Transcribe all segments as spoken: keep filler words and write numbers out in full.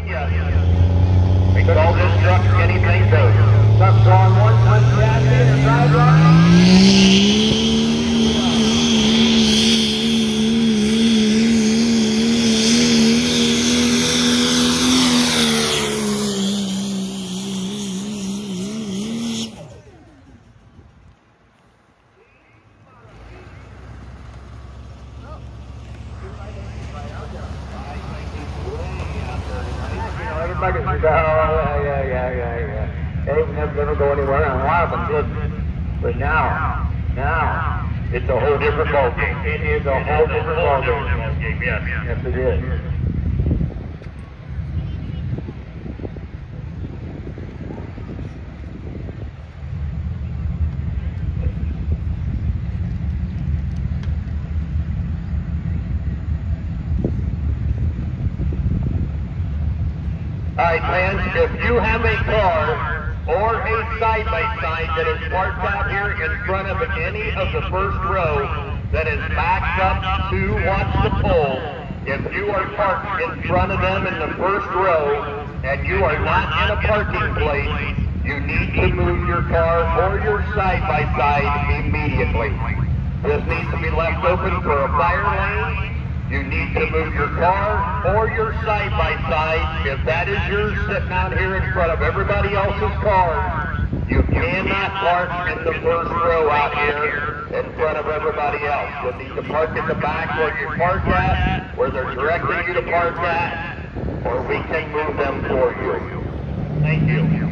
We call this truck anything goes. Truck's on one, one chassis and driveline. Everybody says, oh, yeah, yeah, yeah, yeah, yeah. They would never, never go anywhere in a while, but did. But now, now, it's a whole different ballgame. It is a whole different ballgame. Yes, yes, it is. Alright, fans, if you have a car or a side-by-side that is parked out here in front of any of the first row that is backed up to watch the pole, if you are parked in front of them in the first row and you are not in a parking place, you need to move your car or your side-by-side immediately. This needs to be left open for a fire lane. You need to move your car or your side-by-side. If that is yours sitting out here in front of everybody else's cars, you cannot park in the first row out here in front of everybody else. You need to park in the back where you park at, where they're directing you to park at, or we can move them for you. Thank you.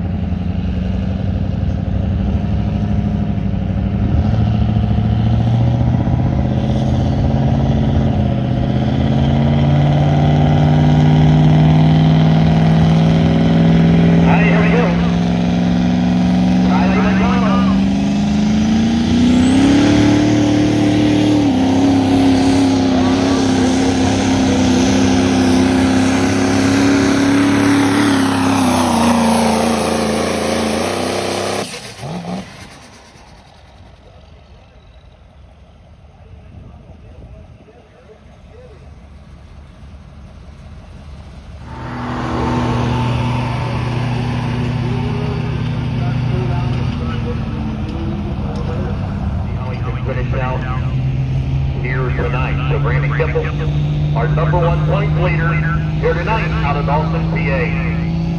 Here tonight. So Brandon Kimball, our number one points leader, here tonight out of Dawson, P A.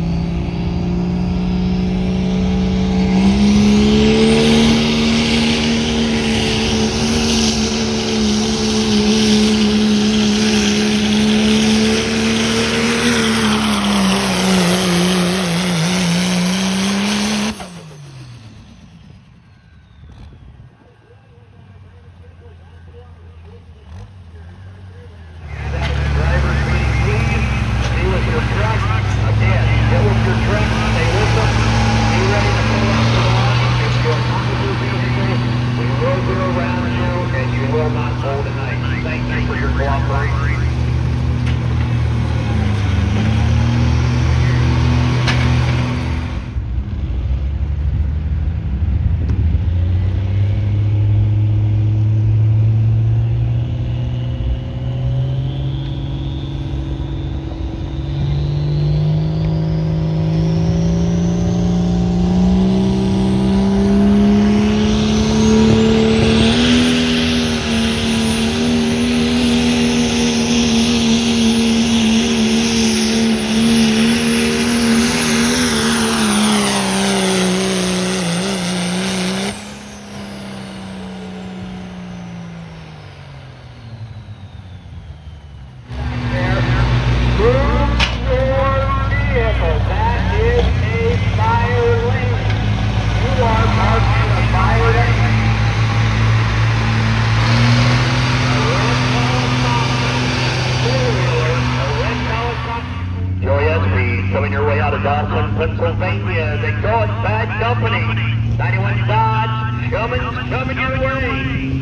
Coming your way out of Dawson, Pennsylvania. They call it Bad Company. ninety-one Dodge, Cummins coming your way.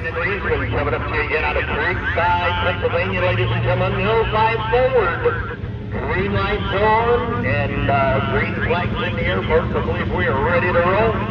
Wayne and Kingston coming up to you again out of Creekside, Pennsylvania, ladies and gentlemen. Hillside forward. Green lights on and uh, green flags in the air, folks. I believe we are ready to roll.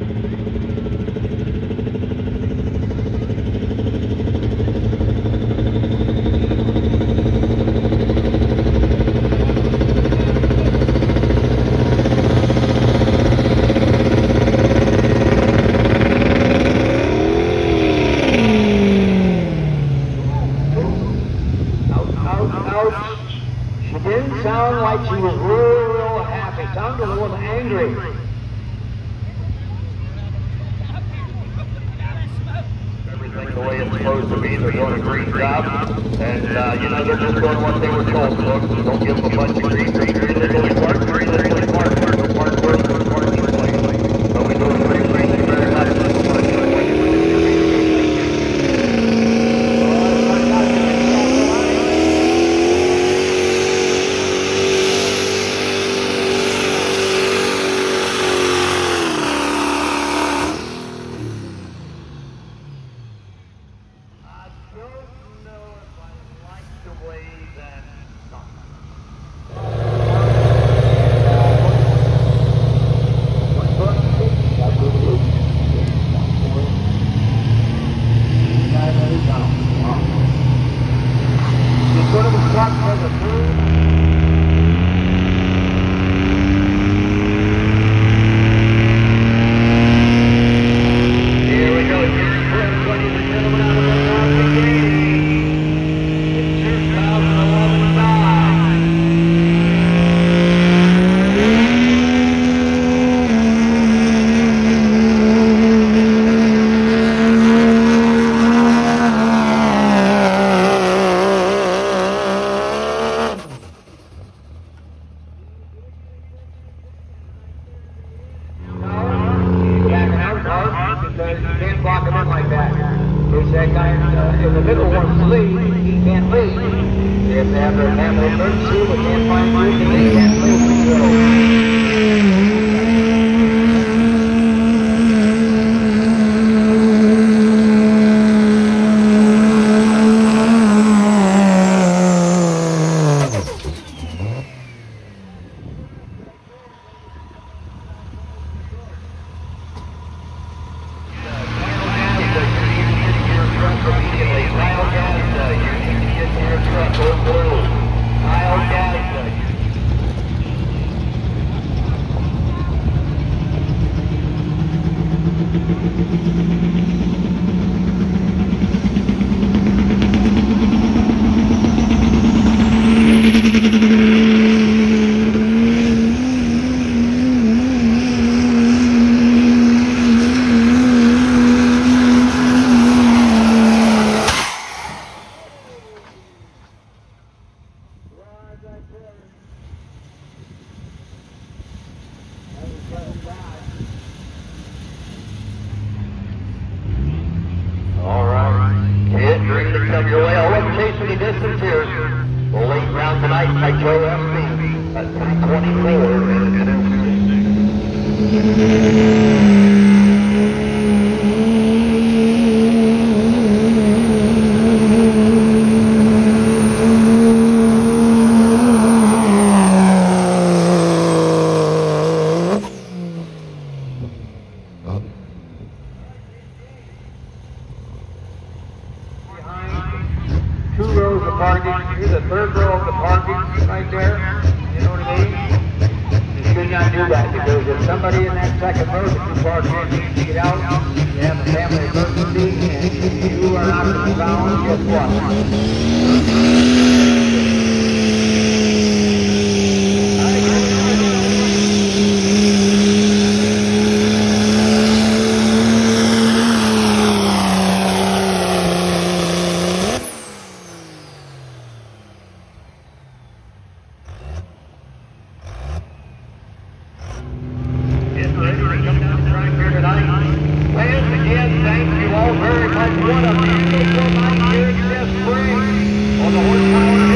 Sound like she was real, real happy. Sounded a little angry. Everything the way it's supposed to be. They're doing a great job. And, uh, you know, they're just doing what they were told, folks. Don't give them a bunch of grief. They're really part, they're really part, they're part first, they're part this place. So we do a great thank you very much. Thank you all very much. What a beautiful night here in Des Spring on the horsepower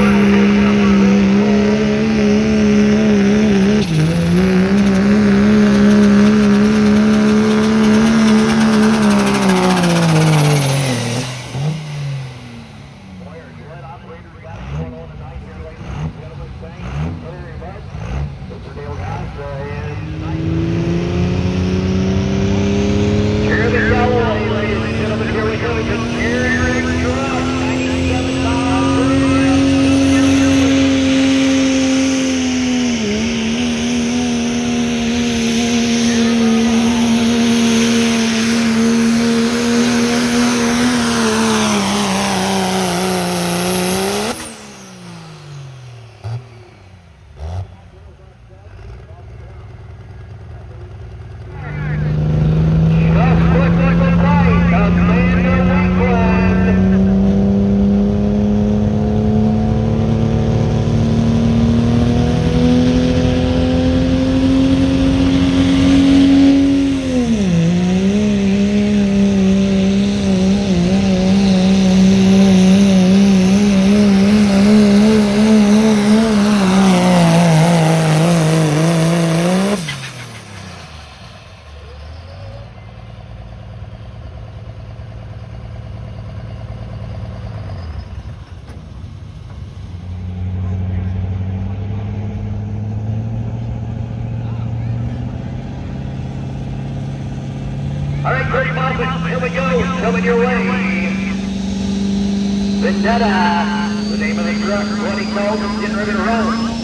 one thirty miles, here we go, coming your way. Vendetta. The name of the truck, twenty calls, is getting ready to run.